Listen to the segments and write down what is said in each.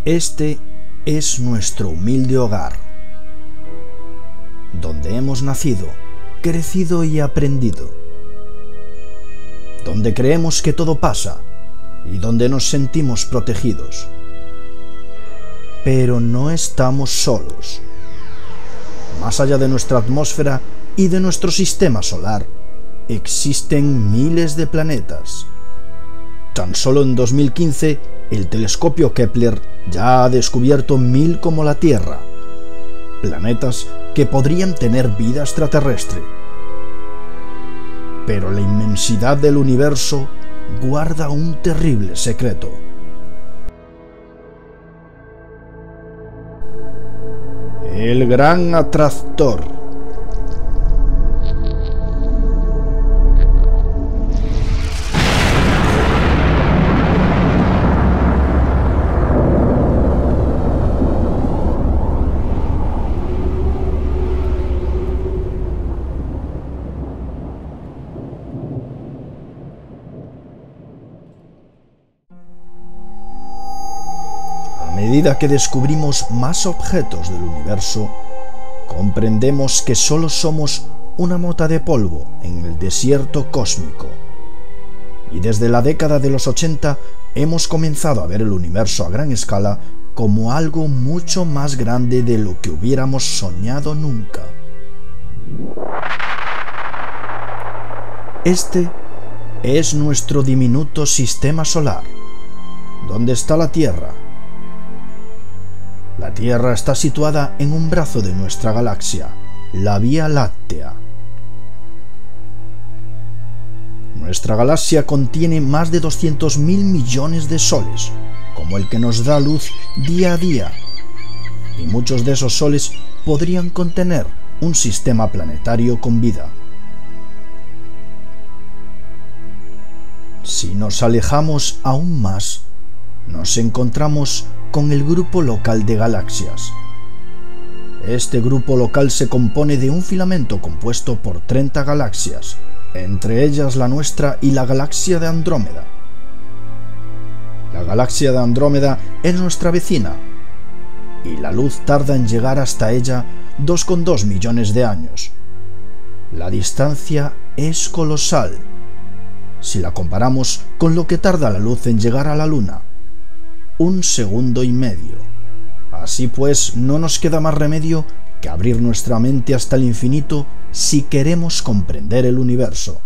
Este es nuestro humilde hogar, donde hemos nacido, crecido y aprendido, donde creemos que todo pasa y donde nos sentimos protegidos. Pero no estamos solos. Más allá de nuestra atmósfera y de nuestro sistema solar, existen miles de planetas. Tan solo en 2015, el telescopio Kepler ya ha descubierto 1000 como la Tierra, planetas que podrían tener vida extraterrestre. Pero la inmensidad del universo guarda un terrible secreto. El Gran Atractor. A medida que descubrimos más objetos del universo, comprendemos que solo somos una mota de polvo en el desierto cósmico. Y desde la década de los 80 hemos comenzado a ver el universo a gran escala como algo mucho más grande de lo que hubiéramos soñado nunca. Este es nuestro diminuto sistema solar, donde está la Tierra. La Tierra está situada en un brazo de nuestra galaxia, la Vía Láctea. Nuestra galaxia contiene más de 200.000 millones de soles, como el que nos da luz día a día, y muchos de esos soles podrían contener un sistema planetario con vida. Si nos alejamos aún más, nos encontramos con el grupo local de galaxias. Este grupo local se compone de un filamento compuesto por 30 galaxias, entre ellas la nuestra y la galaxia de Andrómeda. La galaxia de Andrómeda es nuestra vecina, y la luz tarda en llegar hasta ella 2,2 millones de años. La distancia es colosal, si la comparamos con lo que tarda la luz en llegar a la Luna, 1,5 segundos. Así pues, no nos queda más remedio que abrir nuestra mente hasta el infinito si queremos comprender el universo.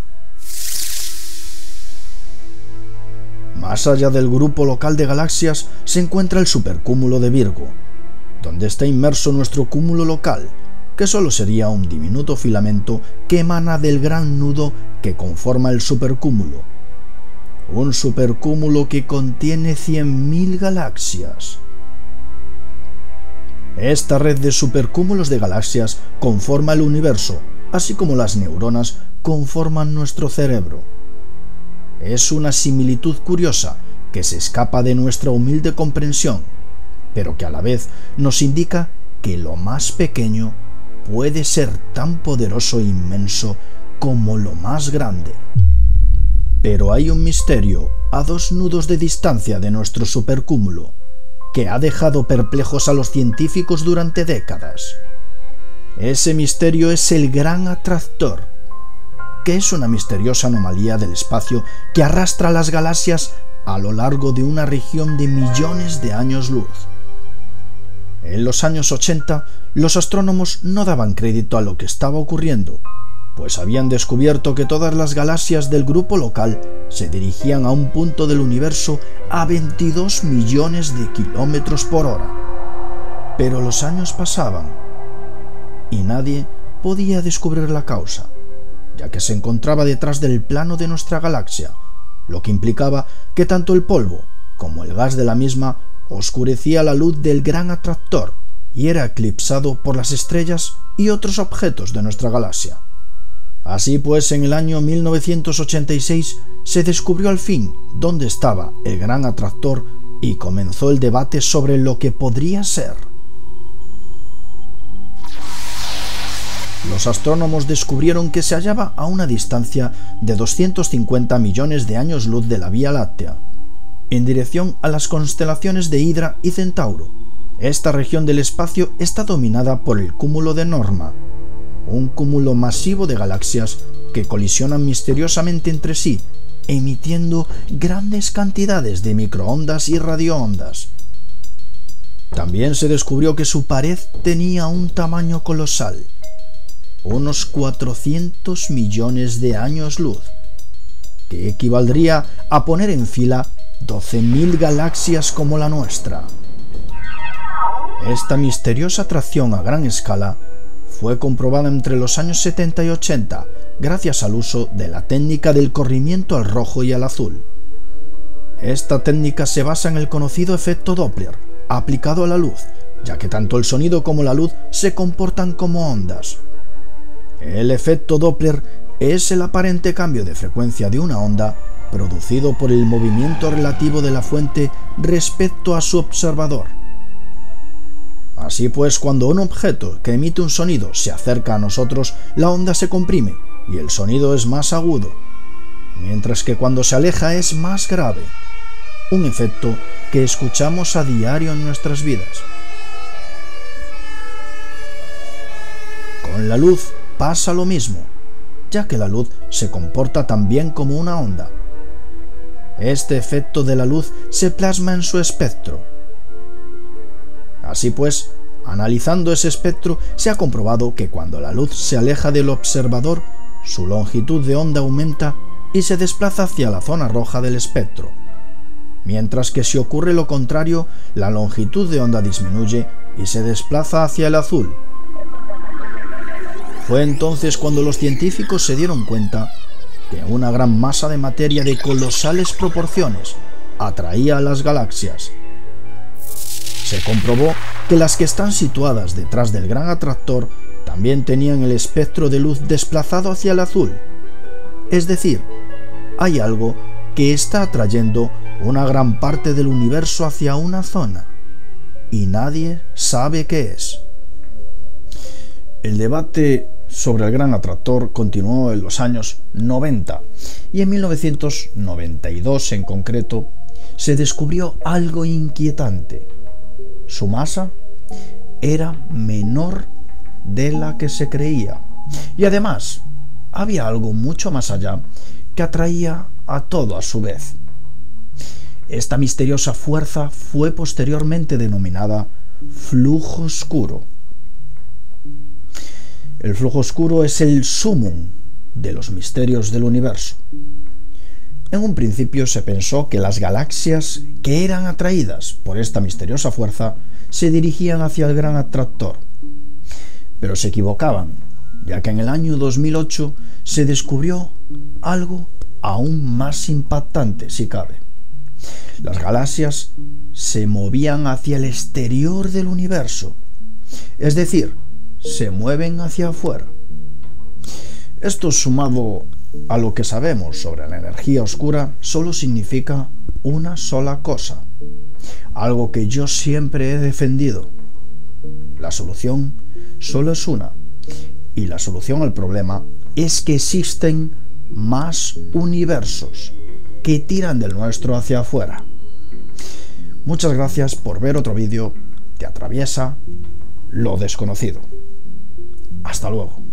Más allá del grupo local de galaxias se encuentra el supercúmulo de Virgo, donde está inmerso nuestro cúmulo local, que solo sería un diminuto filamento que emana del gran nudo que conforma el supercúmulo. Un supercúmulo que contiene 100.000 galaxias. Esta red de supercúmulos de galaxias conforma el universo, así como las neuronas conforman nuestro cerebro. Es una similitud curiosa que se escapa de nuestra humilde comprensión, pero que a la vez nos indica que lo más pequeño puede ser tan poderoso e inmenso como lo más grande. Pero hay un misterio a 2 nudos de distancia de nuestro supercúmulo que ha dejado perplejos a los científicos durante décadas. Ese misterio es el Gran Atractor, que es una misteriosa anomalía del espacio que arrastra las galaxias a lo largo de una región de millones de años luz. En los años 80, los astrónomos no daban crédito a lo que estaba ocurriendo, pues habían descubierto que todas las galaxias del grupo local se dirigían a un punto del universo a 22 millones de kilómetros por hora. Pero los años pasaban y nadie podía descubrir la causa, ya que se encontraba detrás del plano de nuestra galaxia, lo que implicaba que tanto el polvo como el gas de la misma oscurecía la luz del Gran Atractor y era eclipsado por las estrellas y otros objetos de nuestra galaxia. Así pues, en el año 1986 se descubrió al fin dónde estaba el Gran Atractor y comenzó el debate sobre lo que podría ser. Los astrónomos descubrieron que se hallaba a una distancia de 250 millones de años luz de la Vía Láctea, en dirección a las constelaciones de Hidra y Centauro. Esta región del espacio está dominada por el cúmulo de Norma, un cúmulo masivo de galaxias que colisionan misteriosamente entre sí, emitiendo grandes cantidades de microondas y radioondas. También se descubrió que su pared tenía un tamaño colosal, unos 400 millones de años luz, que equivaldría a poner en fila 12.000 galaxias como la nuestra. Esta misteriosa atracción a gran escala fue comprobada entre los años 70 y 80 gracias al uso de la técnica del corrimiento al rojo y al azul. Esta técnica se basa en el conocido efecto Doppler, aplicado a la luz, ya que tanto el sonido como la luz se comportan como ondas. El efecto Doppler es el aparente cambio de frecuencia de una onda producido por el movimiento relativo de la fuente respecto a su observador. Así pues, cuando un objeto que emite un sonido se acerca a nosotros, la onda se comprime y el sonido es más agudo, mientras que cuando se aleja es más grave, un efecto que escuchamos a diario en nuestras vidas. Con la luz pasa lo mismo, ya que la luz se comporta también como una onda. Este efecto de la luz se plasma en su espectro. Así pues, analizando ese espectro, se ha comprobado que cuando la luz se aleja del observador, su longitud de onda aumenta y se desplaza hacia la zona roja del espectro, mientras que si ocurre lo contrario, la longitud de onda disminuye y se desplaza hacia el azul. Fue entonces cuando los científicos se dieron cuenta que una gran masa de materia de colosales proporciones atraía a las galaxias. Se comprobó que las que están situadas detrás del gran atractor también tenían el espectro de luz desplazado hacia el azul. Es decir, hay algo que está atrayendo una gran parte del universo hacia una zona, y nadie sabe qué es. El debate sobre el gran atractor continuó en los años 90, y en 1992 en concreto se descubrió algo inquietante. Su masa era menor de la que se creía, y además había algo mucho más allá que atraía a todo a su vez. Esta misteriosa fuerza fue posteriormente denominada flujo oscuro. El flujo oscuro es el sumum de los misterios del universo. En un principio se pensó que las galaxias que eran atraídas por esta misteriosa fuerza se dirigían hacia el gran atractor, pero se equivocaban, ya que en el año 2008 se descubrió algo aún más impactante, si cabe. Las galaxias se movían hacia el exterior del universo, es decir, se mueven hacia afuera. Esto, sumado a lo que sabemos sobre la energía oscura, solo significa una sola cosa, algo que yo siempre he defendido. La solución solo es una, y la solución al problema es que existen más universos que tiran del nuestro hacia afuera. Muchas gracias por ver otro vídeo que atraviesa lo desconocido. Hasta luego.